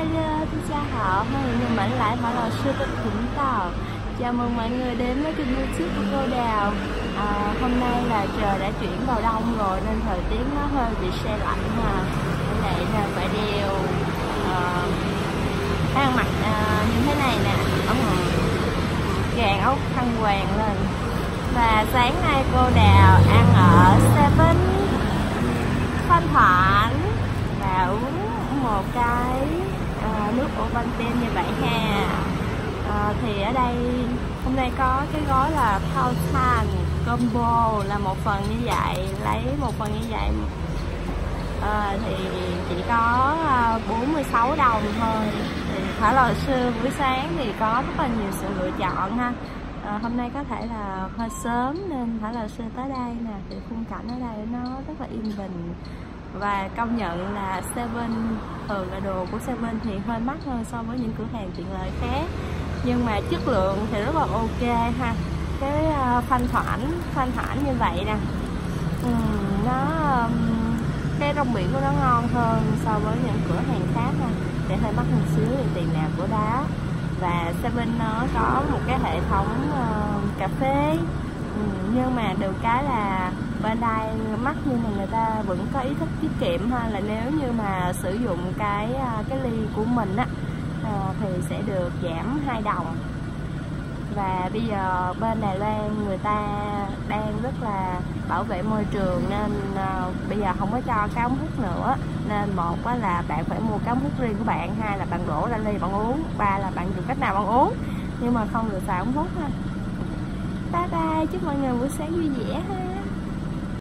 Xin chào họ,欢迎你们来华老师的频道. Chào mừng mọi người đến với kênh YouTube của cô Đào. Hôm nay là trời đã chuyển vào đông rồi nên thời tiết nó hơi bị se lạnh mà. Vậy là phải đeo ăn mặc như thế này nè, ống gàn ốc khăn quàng lên. Và sáng nay cô Đào ăn ở Seven Phan Thoản và uống một cái nước Ovaltine như vậy ha. Thì ở đây hôm nay có cái gói là Thousand Combo là một phần như vậy, lấy một phần như vậy thì chỉ có 46 đồng thôi. Thì phải là sư buổi sáng thì có rất là nhiều sự lựa chọn ha. Hôm nay có thể là hơi sớm nên phải là sư tới đây nè, thì khung cảnh ở đây nó rất là yên bình. Và công nhận là Seven, thường là đồ của Seven thì hơi mắc hơn so với những cửa hàng tiện lợi khác, nhưng mà chất lượng thì rất là ok ha. Cái Phan Thoản như vậy nè, nó cái rong biển của nó ngon hơn so với những cửa hàng khác ha, để hơi mắc một xíu thì tiền nào của đó. Và Seven nó có một cái hệ thống cà phê, nhưng mà được cái là bên đây mắc nhưng mà người ta vẫn có ý thức tiết kiệm ha, là nếu như mà sử dụng cái ly của mình á thì sẽ được giảm 2 đồng. Và bây giờ bên Đài Loan người ta đang rất là bảo vệ môi trường nên bây giờ không có cho cái ống hút nữa, nên một là bạn phải mua cái ống hút riêng của bạn, hai là bạn đổ ra ly bạn uống, ba là bạn dùng cách nào bạn uống nhưng mà không được xài ống hút ha. Bye bye, chúc mọi người buổi sáng vui vẻ ha.